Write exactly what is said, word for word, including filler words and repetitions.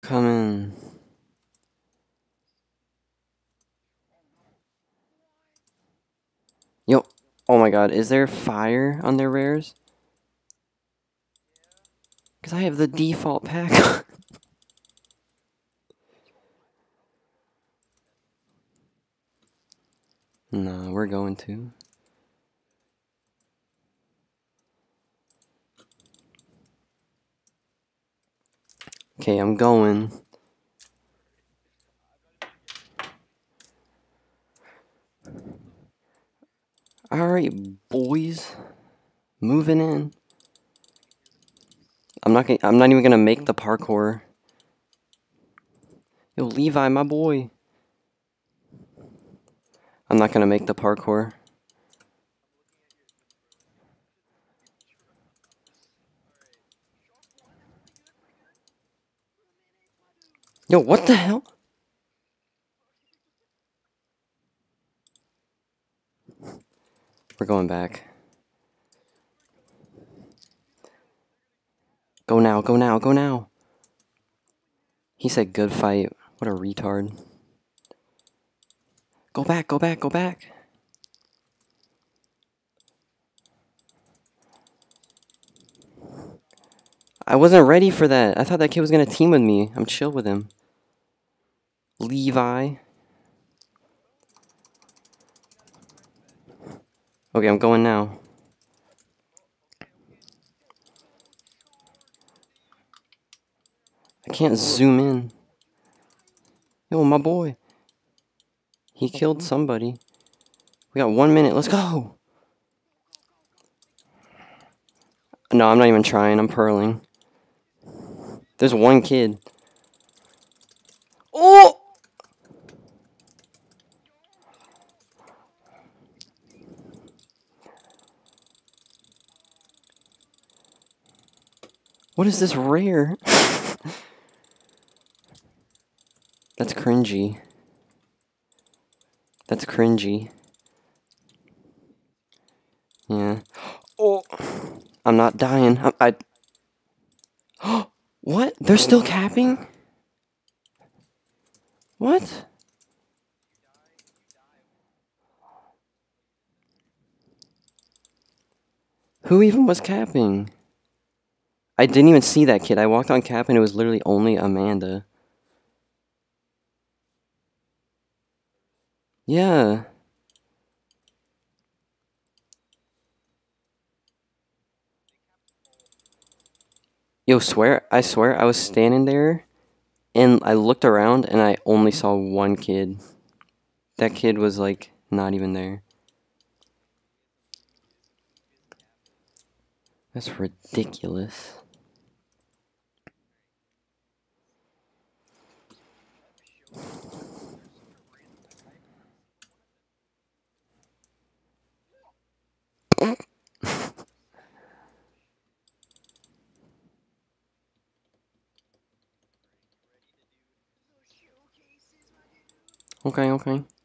coming. Yo, oh my god, is there fire on their rares? Because I have the default pack. No, we're going to. Okay, I'm going. Alright, boys. Moving in. I'm not gonna, I'm not even gonna make the parkour. Yo, Levi, my boy. I'm not gonna make the parkour. Yo, what the hell? We're going back. Go now, go now, go now. He said good fight. What a retard. Go back, go back, go back. I wasn't ready for that. I thought that kid was gonna team with me. I'm chill with him. Levi. Okay, I'm going now. I can't zoom in. Yo, my boy. He killed somebody. We got one minute. Let's go. No, I'm not even trying. I'm purling. There's one kid. Oh! What is this rare? That's cringy. That's cringy. Yeah. Oh! I'm not dying. I. I what? They're still capping? What? Who even was capping? I didn't even see that kid. I walked on cap and it was literally only Amanda. Yeah. Yo, swear, I swear I was standing there and I looked around and I only saw one kid. That kid was like not even there. That's ridiculous. Okay, okay.